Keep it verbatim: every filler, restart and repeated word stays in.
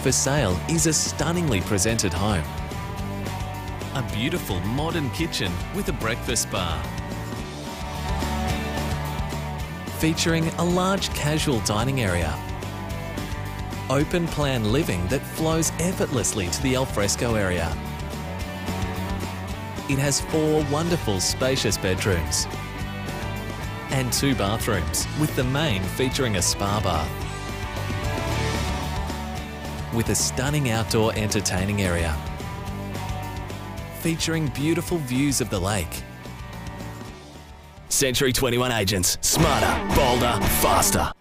For sale is a stunningly presented home. A beautiful modern kitchen with a breakfast bar. Featuring a large casual dining area. Open plan living that flows effortlessly to the alfresco area. It has four wonderful spacious bedrooms and two bathrooms, with the main featuring a spa bath. With a stunning outdoor entertaining area, featuring beautiful views of the lake. Century twenty-one agents, smarter, bolder, faster.